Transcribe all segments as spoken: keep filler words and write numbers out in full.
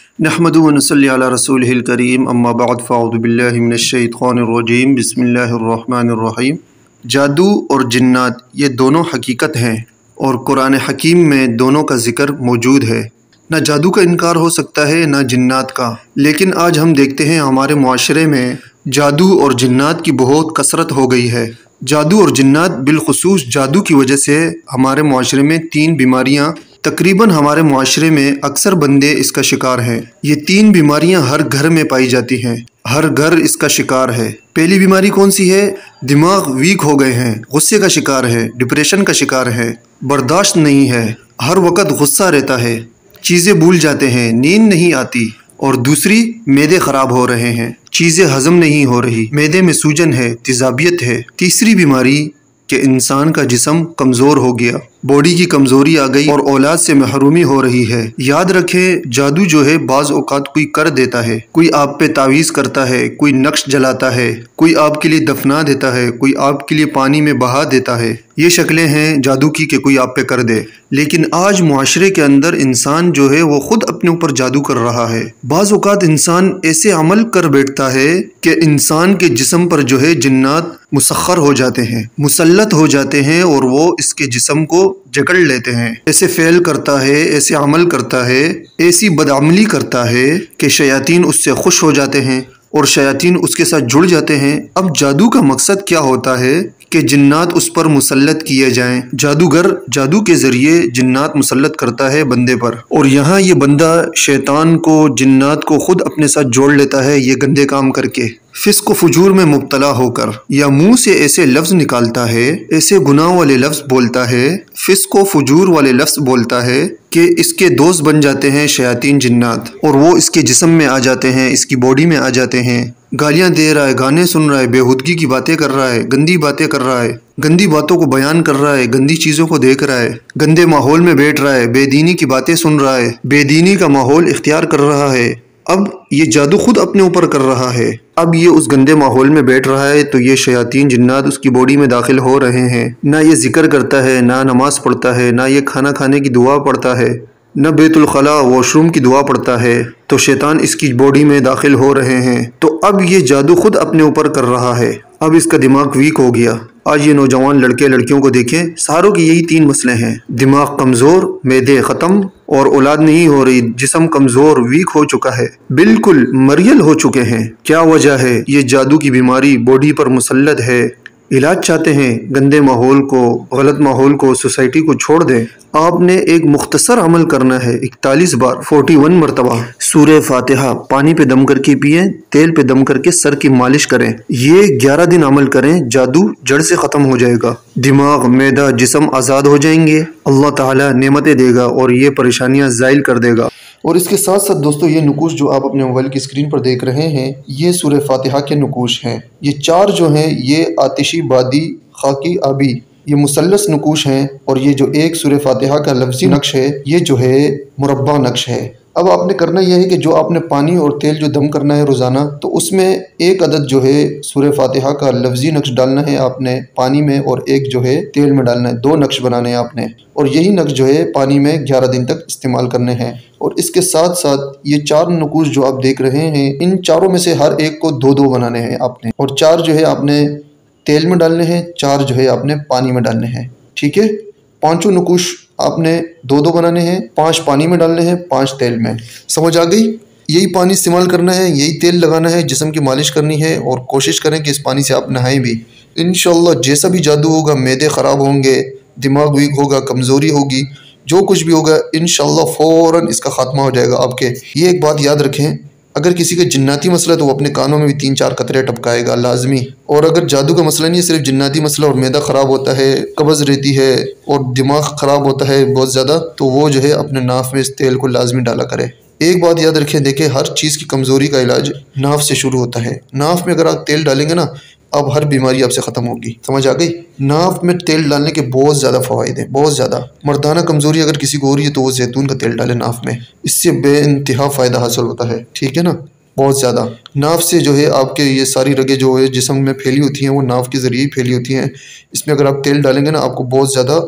نحمدہ و نصلی علی رسولہ الکریم اما بعد فاعوذ باللہ من الشیطان الرجیم بسم اللہ الرحمن الرحیم۔ جادو اور جنات یہ دونوں حقیقت ہیں اور قرآن حکیم میں دونوں کا ذکر موجود ہے۔ نہ جادو کا انکار ہو سکتا ہے نہ جنات کا، لیکن آج ہم دیکھتے ہیں ہمارے معاشرے میں جادو اور جنات کی بہت کثرت ہو گئی ہے۔ جادو اور جنات بالخصوص جادو کی وجہ سے ہمارے معاشرے میں تین بیماریاں تقریباً ہمارے معاشرے میں اکثر بندے اس کا شکار ہیں۔ یہ تین بیماریاں ہر گھر میں پائی جاتی ہیں، ہر گھر اس کا شکار ہے۔ پہلی بیماری کون سی ہے؟ دماغ ویک ہو گئے ہیں، غصے کا شکار ہے، ڈپریشن کا شکار ہے، برداشت نہیں ہے، ہر وقت غصہ رہتا ہے، چیزیں بھول جاتے ہیں، نیند نہیں آتی۔ اور دوسری، معدے خراب ہو رہے ہیں، چیزیں ہضم نہیں ہو رہی، معدے میں سوجن ہے، تیزابیت ہے۔ تیسری بیماری کہ انسان کا جسم کمزور ہو گیا، باڈی کی کمزوری آ گئی اور اولاد سے محرومی ہو رہی ہے۔ یاد رکھیں، جادو جو ہے بعض اوقات کوئی کر دیتا ہے، کوئی آپ پہ تعویذ کرتا ہے، کوئی نقش جلاتا ہے، کوئی آپ کے لیے دفنا دیتا ہے، کوئی آپ کے لیے پانی میں بہا دیتا ہے۔ یہ شکلیں ہیں جادو کی کہ کوئی آپ پہ کر دے۔ لیکن آج معاشرے کے اندر انسان جو ہے وہ خود اپنے اوپر جادو کر رہا ہے۔ بعض اوقات انسان ایسے عمل کر بیٹھتا ہے کہ انسان کے جسم پر جو ہے جنات مسخر ہو جاتے ہیں، مسلط ہو جاتے ہیں اور وہ اس کے جسم کو جکڑ لیتے ہیں۔ ایسے فعل کرتا ہے، ایسے عمل کرتا ہے، ایسی بدعملی کرتا ہے کہ شیاطین اس سے خوش ہو جاتے ہیں اور شیاطین اس کے ساتھ جڑ جاتے ہیں۔ اب جادو کا مقصد کیا ہوتا ہے کہ جنات اس پر مسلط کیے جائیں۔ جادوگر جادو کے ذریعے جنات مسلط کرتا ہے بندے پر، اور یہاں یہ بندہ شیطان کو، جنات کو خود اپنے ساتھ جوڑ لیتا ہے یہ گندے کام کر کے، فسق و فجور میں مبتلا ہو کر، یا منہ سے ایسے لفظ نکالتا ہے، ایسے گناہ والے لفظ بولتا ہے، فسق و فجور والے لفظ بولتا ہے کہ اس کے دوست بن جاتے ہیں شیاطین جنات، اور وہ اس کے جسم میں آ جاتے ہیں، اس کی باڈی میں آ جاتے ہیں، گالیاں دے رہا ہے، گانے سن رہا ہے، بےہودگی کی باتیں کر رہا ہے، گندی باتیں کر رہا ہے، گندی باتوں کو بیان کر رہا ہے، گندی چیزوں کو دیکھ رہا ہے، گندے ماحول میں بیٹھ رہا ہے، بے دینی کی باتیں سن رہا ہے، بے دینی کا ماحول اختیار کر رہا ہے۔ اب یہ جادو خود اپنے اوپر کر رہا ہے۔ اب یہ اس گندے ماحول میں بیٹھ رہا ہے تو یہ شیاطین جنات اس کی باڈی میں داخل ہو رہے ہیں۔ نہ یہ ذکر کرتا ہے، نہ نماز پڑھتا ہے، نہ یہ کھانا کھانے کی دعا پڑھتا ہے، نہ بیت الخلاء واش روم کی دعا پڑھتا ہے، تو شیطان اس کی باڈی میں داخل ہو رہے ہیں۔ تو اب یہ جادو خود اپنے اوپر کر رہا ہے۔ اب اس کا دماغ ویک ہو گیا۔ آج یہ نوجوان لڑکے لڑکیوں کو دیکھیں، ساروں کی یہی تین مسئلے ہیں: دماغ کمزور، معدے ختم اور اولاد نہیں ہو رہی، جسم کمزور ویک ہو چکا ہے، بالکل مریل ہو چکے ہیں۔ کیا وجہ ہے؟ یہ جادو کی بیماری باڈی پر مسلط ہے۔ علاج چاہتے ہیں؟ گندے ماحول کو، غلط ماحول کو، سوسائٹی کو چھوڑ دیں۔ آپ نے ایک مختصر عمل کرنا ہے، اکتالیس بار، اکتالیس مرتبہ سورہ فاتحہ پانی پہ دم کر کے پئیں، تیل پہ دم کر کے سر کی مالش کریں۔ یہ گیارہ دن عمل کریں، جادو جڑ سے ختم ہو جائے گا، دماغ، معدہ، جسم آزاد ہو جائیں گے، اللہ تعالیٰ نعمتیں دے گا اور یہ پریشانیاں زائل کر دے گا۔ اور اس کے ساتھ ساتھ دوستو، یہ نقوش جو آپ اپنے موبائل کی اسکرین پر دیکھ رہے ہیں، یہ سورہ فاتحہ کے نقوش ہیں۔ یہ چار جو ہیں یہ آتشی، بادی، خاکی، آبی، یہ مثلث نقوش ہیں، اور یہ جو ایک سورہ فاتحہ کا لفظی نقش ہے یہ جو ہے مربع نقش ہے۔ اب آپ نے کرنا یہ ہے کہ جو آپ نے پانی اور تیل جو دم کرنا ہے روزانہ، تو اس میں ایک عدد جو ہے سورہ فاتحہ کا لفظی نقش ڈالنا ہے آپ نے پانی میں، اور ایک جو ہے تیل میں ڈالنا ہے، دو نقش بنانے ہیں آپ نے، اور یہی نقش جو ہے پانی میں گیارہ دن تک استعمال کرنے ہیں۔ اور اس کے ساتھ ساتھ یہ چار نقوش جو آپ دیکھ رہے ہیں، ان چاروں میں سے ہر ایک کو دو دو بنانے ہیں آپ نے، اور چار جو ہے آپ نے تیل میں ڈالنے ہیں، چار جو ہے آپ نے پانی میں ڈالنے ہیں، ٹھیک ہے؟ پانچوں نقوش آپ نے دو دو بنانے ہیں، پانچ پانی میں ڈالنے ہیں، پانچ تیل میں۔ سمجھ آ گئی؟ یہی پانی استعمال کرنا ہے، یہی تیل لگانا ہے، جسم کی مالش کرنی ہے، اور کوشش کریں کہ اس پانی سے آپ نہائیں بھی۔ انشاءاللہ جیسا بھی جادو ہوگا، معدے خراب ہوں گے، دماغ ویک ہوگا، کمزوری ہوگی، جو کچھ بھی ہوگا انشاءاللہ فوراً اس کا خاتمہ ہو جائے گا آپ کے۔ یہ ایک بات یاد رکھیں، اگر کسی کا جناتی مسئلہ ہے تو وہ اپنے کانوں میں بھی تین چار قطرے ٹپکائے گا لازمی، اور اگر جادو کا مسئلہ نہیں ہے، صرف جناتی مسئلہ اور معدہ خراب ہوتا ہے، قبض رہتی ہے اور دماغ خراب ہوتا ہے بہت زیادہ، تو وہ جو ہے اپنے ناف میں اس تیل کو لازمی ڈالا کرے۔ ایک بات یاد رکھیں، دیکھیں ہر چیز کی کمزوری کا علاج ناف سے شروع ہوتا ہے۔ ناف میں اگر آپ تیل ڈالیں گے نا، اب ہر بیماری آپ سے ختم ہوگی۔ سمجھ آ گئی؟ ناف میں تیل ڈالنے کے بہت زیادہ فوائد ہیں، بہت زیادہ۔ مردانہ کمزوری اگر کسی کو ہو رہی ہے تو وہ زیتون کا تیل ڈالے ناف میں، اس سے بے انتہا فائدہ حاصل ہوتا ہے، ٹھیک ہے نا؟ بہت زیادہ۔ ناف سے جو ہے آپ کے یہ ساری رگیں جو ہے جسم میں پھیلی ہوتی ہیں وہ ناف کے ذریعے ہی پھیلی ہوتی ہیں، اس میں اگر آپ تیل ڈالیں گے نا آپ کو بہت زیادہ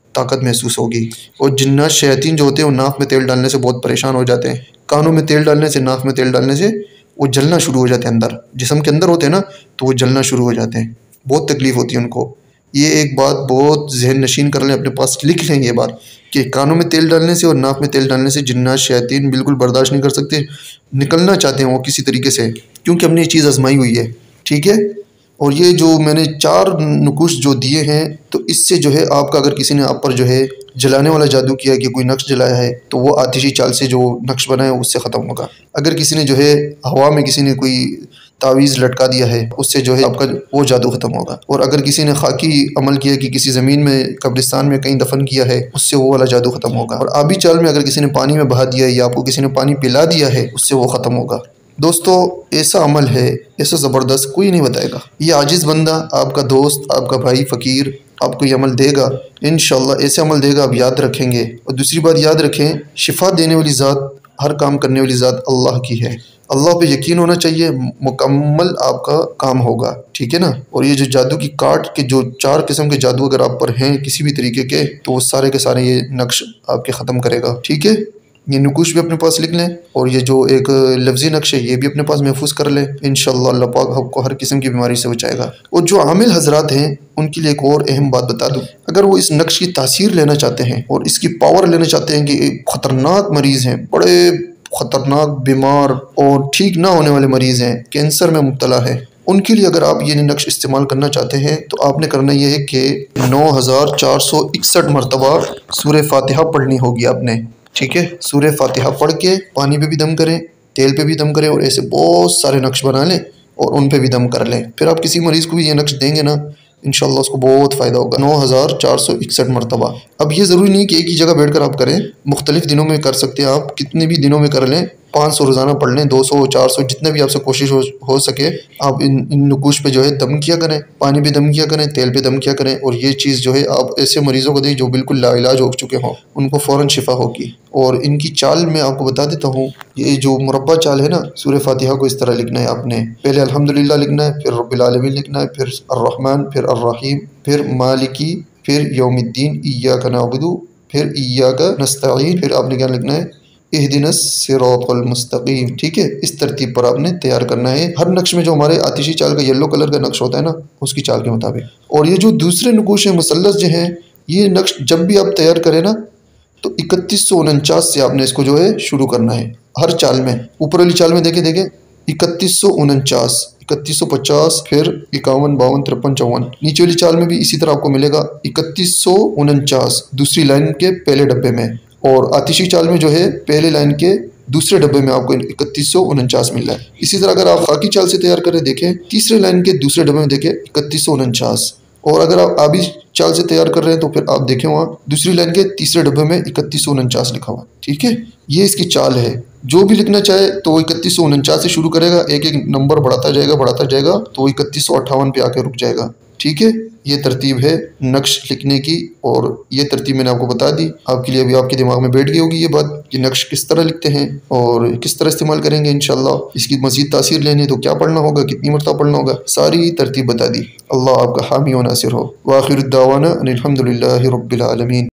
طاقت محسوس ہوگی۔ اور جنات شیاطین جو ہوتے ہیں وہ ناک میں تیل ڈالنے سے بہت پریشان ہو جاتے ہیں، کانوں میں تیل ڈالنے سے، ناک میں تیل ڈالنے سے وہ جلنا شروع ہو جاتے ہیں، اندر جسم کے اندر ہوتے ہیں نا تو وہ جلنا شروع ہو جاتے ہیں، بہت تکلیف ہوتی ہے ان کو۔ یہ ایک بات بہت ذہن نشین کر لیں، اپنے پاس لکھ لیں یہ بات کہ کانوں میں تیل ڈالنے سے اور ناک میں تیل ڈالنے سے جنات شیاطین بالکل برداشت نہیں کر سکتے، نکلنا چاہتے ہیں وہ کسی طریقے سے، کیونکہ ہم نے یہ چیز آزمائی ہوئی ہے، ٹھیک ہے۔ اور یہ جو میں نے چار نقوش جو دیے ہیں تو اس سے جو ہے آپ کا اگر کسی نے آپ پر جو ہے جلانے والا جادو کیا کہ کوئی نقش جلایا ہے تو وہ آتشی چال سے جو نقش بنا ہے اس سے ختم ہوگا۔ اگر کسی نے جو ہے ہوا میں کسی نے کوئی تعویذ لٹکا دیا ہے اس سے جو ہے آپ کا وہ جادو ختم ہوگا۔ اور اگر کسی نے خاکی عمل کیا کہ کسی زمین میں قبرستان میں کہیں دفن کیا ہے اس سے وہ والا جادو ختم ہوگا۔ اور آبی چال میں اگر کسی نے پانی میں بہا دیا ہے یا آپ کو کسی نے پانی پلا دیا ہے اس سے وہ ختم ہوگا۔ دوستو ایسا عمل ہے، ایسا زبردست کوئی نہیں بتائے گا۔ یہ عاجز بندہ آپ کا دوست، آپ کا بھائی فقیر آپ کو یہ عمل دے گا، انشاءاللہ ایسے عمل دے گا آپ یاد رکھیں گے۔ اور دوسری بات یاد رکھیں، شفا دینے والی ذات، ہر کام کرنے والی ذات اللہ کی ہے، اللہ پہ یقین ہونا چاہیے، مکمل آپ کا کام ہوگا، ٹھیک ہے نا۔ اور یہ جو جادو کی کاٹ کے جو چار قسم کے جادو اگر آپ پر ہیں کسی بھی طریقے کے تو وہ سارے کے سارے یہ نقش آپ کے ختم کرے گا، ٹھیک ہے۔ یہ نقوش بھی اپنے پاس لکھ لیں اور یہ جو ایک لفظی نقش ہے یہ بھی اپنے پاس محفوظ کر لیں، انشاءاللہ اللہ پاک آپ کو ہر قسم کی بیماری سے بچائے گا۔ اور جو عامل حضرات ہیں ان کے لیے ایک اور اہم بات بتا دوں، اگر وہ اس نقش کی تاثیر لینا چاہتے ہیں اور اس کی پاور لینا چاہتے ہیں کہ ایک خطرناک مریض ہیں، بڑے خطرناک بیمار اور ٹھیک نہ ہونے والے مریض ہیں، کینسر میں مبتلا ہے، ان کے لیے اگر آپ یہ نقش استعمال کرنا چاہتے ہیں تو آپ نے کرنا یہ ہے کہ نو ہزار چار سو اکسٹھ مرتبہ سورہ فاتحہ پڑھنی ہوگی آپ نے، ٹھیک ہے۔ سورہ فاتحہ پڑھ کے پانی پہ بھی دم کریں، تیل پہ بھی دم کریں اور ایسے بہت سارے نقش بنا لیں اور ان پہ بھی دم کر لیں۔ پھر آپ کسی مریض کو بھی یہ نقش دیں گے نا انشاءاللہ اس کو بہت فائدہ ہوگا۔ نو ہزار چار سو اکسٹھ مرتبہ۔ اب یہ ضروری نہیں کہ ایک ہی جگہ بیٹھ کر آپ کریں، مختلف دنوں میں کر سکتے ہیں، آپ کتنے بھی دنوں میں کر لیں، پانچ سو روزانہ پڑھ لیں، دو سو چار سو جتنے بھی آپ سے کوشش ہو ہو سکے آپ ان ان نقوش پہ جو ہے دم کیا کریں، پانی پہ دم کیا کریں، تیل پہ دم کیا کریں۔ اور یہ چیز جو ہے آپ ایسے مریضوں کو دیں جو بالکل لا علاج ہو چکے ہوں، ان کو فوراً شفا ہوگی۔ اور ان کی چال میں آپ کو بتا دیتا ہوں، یہ جو مربع چال ہے نا، سورہ فاتحہ کو اس طرح لکھنا ہے آپ نے، پہلے الحمدللہ لکھنا ہے، پھر رب العالمین لکھنا ہے، پھر الرحمن، پھر الرحیم، پھر مالکی، پھر یوم الدین، ایاک نعبد، پھر ایاک نستعین، پھر آپ نے کیا لکھنا ہے اہدنا الصراط المستقیم، ٹھیک ہے۔ اس ترتیب پر آپ نے تیار کرنا ہے ہر نقش میں جو ہمارے آتشی چال کا یلو کلر کا نقش ہوتا ہے نا اس کی چال کے مطابق۔ اور یہ جو دوسرے نقوش ہیں مثلث جو ہیں، یہ نقش جب بھی آپ تیار کریں نا تو اکتیس سو انچاس سے آپ نے اس کو جو ہے شروع کرنا ہے ہر چال میں۔ اوپر والی چال میں دیکھیں دیکھیں اکتیس سو انچاس، اکتیس سو پچاس، پھر اکاون، باون، ترپن، چون۔ نیچے والی چال میں بھی اسی طرح آپ کو ملے گا اکتیس سو انچاس دوسری لائن کے پہلے ڈبے میں، اور آتشی چال میں جو ہے پہلے لائن کے دوسرے ڈبے میں آپ کو اکتیس سو انچاس مل رہا ہے۔ اسی طرح اگر آپ خاکی چال سے تیار کریں دیکھیں تیسرے لائن کے دوسرے ڈبے میں دیکھیں اکتیس سو انچاس، اور اگر آپ آبی چال سے تیار کر رہے ہیں تو پھر آپ دیکھیں وہاں دوسری لائن کے تیسرے ڈبے میں اکتیس سو انچاس لکھا ہوا، ٹھیک ہے۔ یہ اس کی چال ہے، جو بھی لکھنا چاہے تو وہ اکتیس سو انچاس سے شروع کرے گا، ایک ایک نمبر بڑھاتا جائے گا بڑھاتا جائے گا تو وہ اکتیس سو اٹھاون پہ آ کے رک جائے گا، ٹھیک ہے۔ یہ ترتیب ہے نقش لکھنے کی، اور یہ ترتیب میں نے آپ کو بتا دی، آپ کے لیے ابھی آپ کے دماغ میں بیٹھ گئی ہوگی یہ بات کہ نقش کس طرح لکھتے ہیں اور کس طرح استعمال کریں گے انشاءاللہ۔ اس کی مزید تاثیر لینے تو کیا پڑھنا ہوگا، کتنی مرتبہ پڑھنا ہوگا، ساری ترتیب بتا دی۔ اللہ آپ کا حامی و ناصر ہو۔ وآخر الدعوانا ان الحمد للہ رب العالمین۔